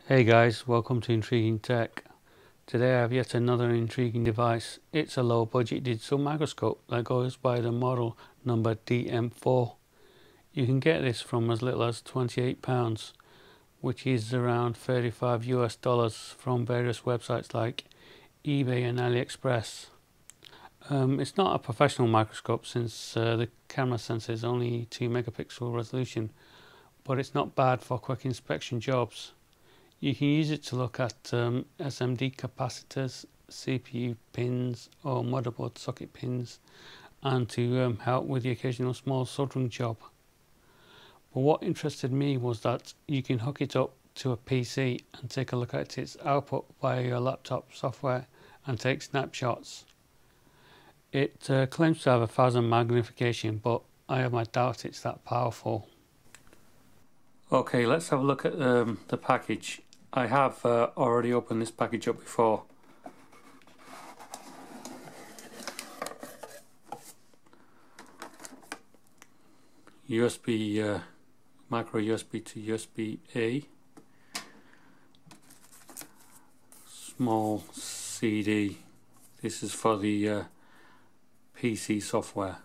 Hey guys, welcome to Intriguing Tech. Today I have yet another intriguing device. It's a low budget digital microscope that goes by the model number DM4. You can get this from as little as £28, which is around $35 from various websites like eBay and AliExpress. It's not a professional microscope since the camera sensor is only 2 megapixel resolution, but it's not bad for quick inspection jobs. You can use it to look at SMD capacitors, CPU pins or motherboard socket pins, and to help with the occasional small soldering job. But what interested me was that you can hook it up to a PC and take a look at its output via your laptop software and take snapshots. It claims to have 1000 magnification, but I have my doubts it's that powerful. Okay, let's have a look at the package. I have already opened this package up before. USB, micro USB to USB A. Small CD. This is for the PC software.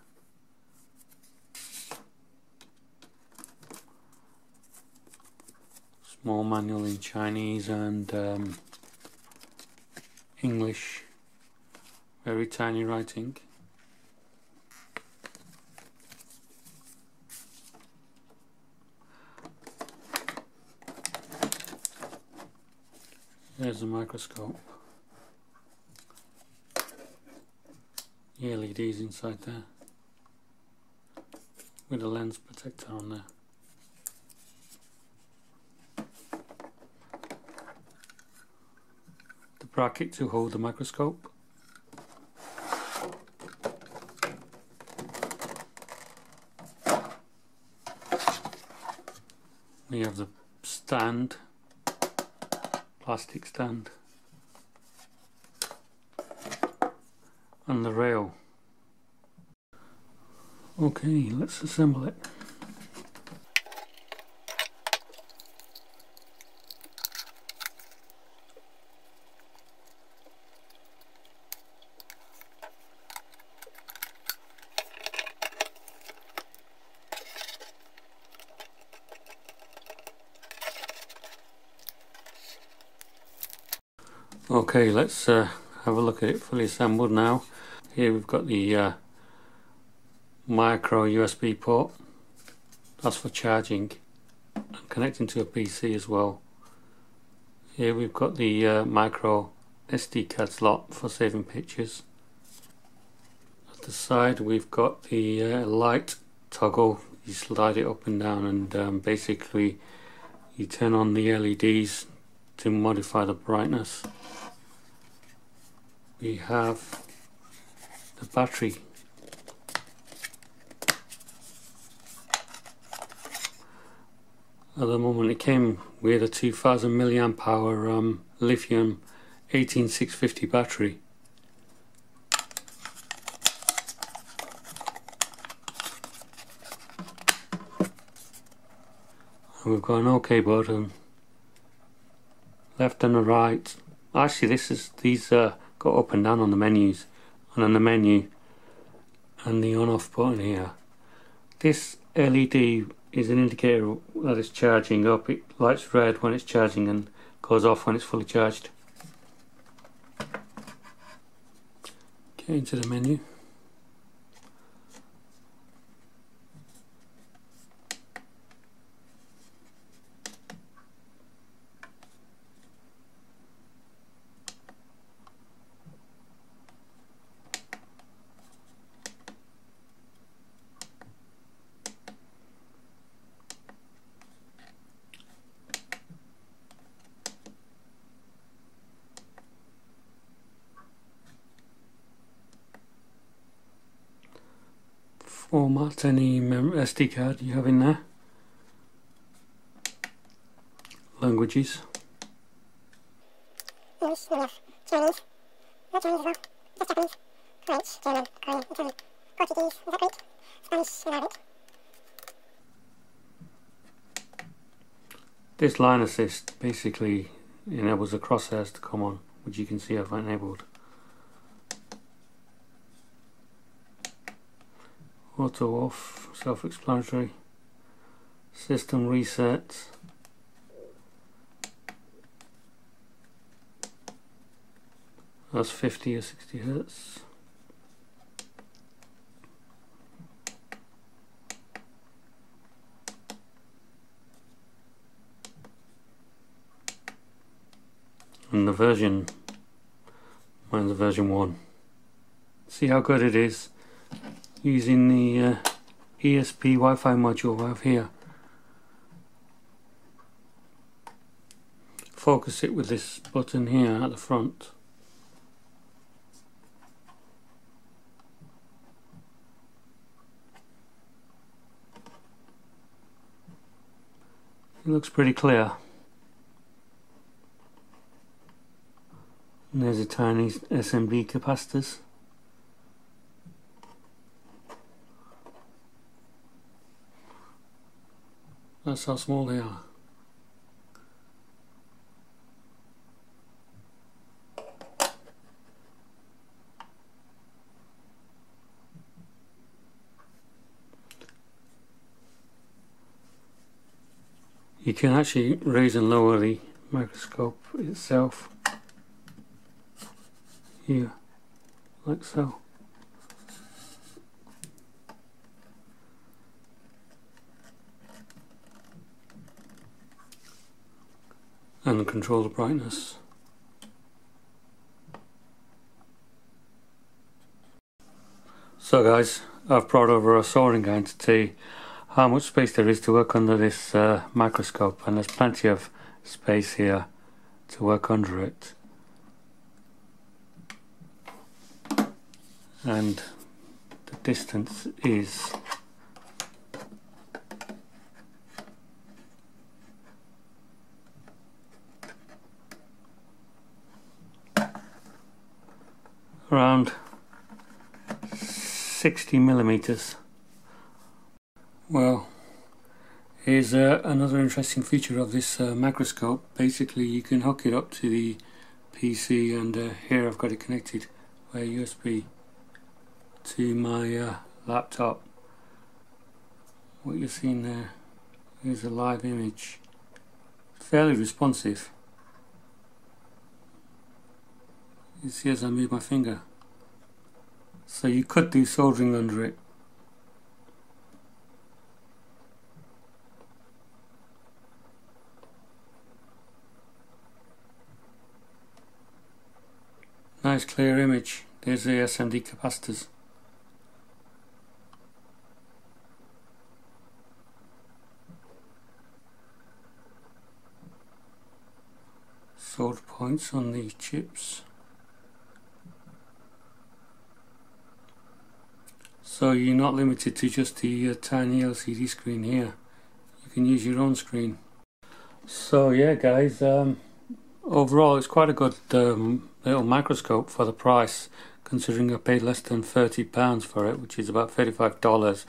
Small manual in Chinese and English, very tiny writing. There's the microscope. The LEDs inside there with a lens protector on there. Bracket to hold the microscope. We have the stand, plastic stand, and the rail. Okay, let's assemble it. Okay, let's have a look at it fully assembled now. Here we've got the micro USB port. That's for charging and connecting to a PC as well. Here we've got the micro SD card slot for saving pictures. At the side we've got the light toggle. You slide it up and down and basically you turn on the LEDs to modify the brightness. We have the battery. At the moment it came with a 2000 milliamp hour lithium 18650 battery. And we've got an OK button, left and a right. Actually these go up and down on the menus, and on the menu and the on-off button here. This LED is an indicator that it's charging up. It lights red when it's charging and goes off when it's fully charged. Get into the menu. Format any SD card you have in there. Languages. English, Chinese, not Chinese as well, just Japanese, French, German, Korean, Italian, Portuguese, is that Greek, Spanish and Arabic. This line assist basically enables the crosshairs to come on, which you can see I've enabled. Auto off, self-explanatory. System reset. That's 50 or 60 Hertz. And the version, mine's a version 1. See how good it is using the ESP Wi-Fi module I have here. Focus it with this button here at the front. It looks pretty clear. And there's a tiny SMD capacitors. That's how small they are. You can actually raise and lower the microscope itself here, like so. And control the brightness. So guys, I've brought over a soldering iron to see how much space there is to work under this microscope, and there's plenty of space here to work under it. And the distance is around 60 millimeters. Well, here's another interesting feature of this microscope. Basically, you can hook it up to the PC, and here I've got it connected via USB to my laptop. What you're seeing there is a live image. Fairly responsive. You see as I move my finger. So you could do soldering under it. Nice clear image. There's the SMD capacitors. Solder points on the chips. So you're not limited to just the tiny LCD screen here. You can use your own screen. So yeah guys, overall it's quite a good little microscope for the price, considering I paid less than £30 for it, which is about $35.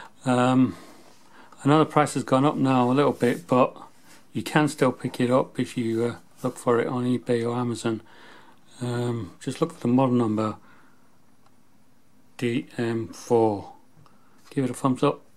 I know the price has gone up now a little bit, but you can still pick it up if you look for it on eBay or Amazon. Just look for the model number DM4. Give it a thumbs up.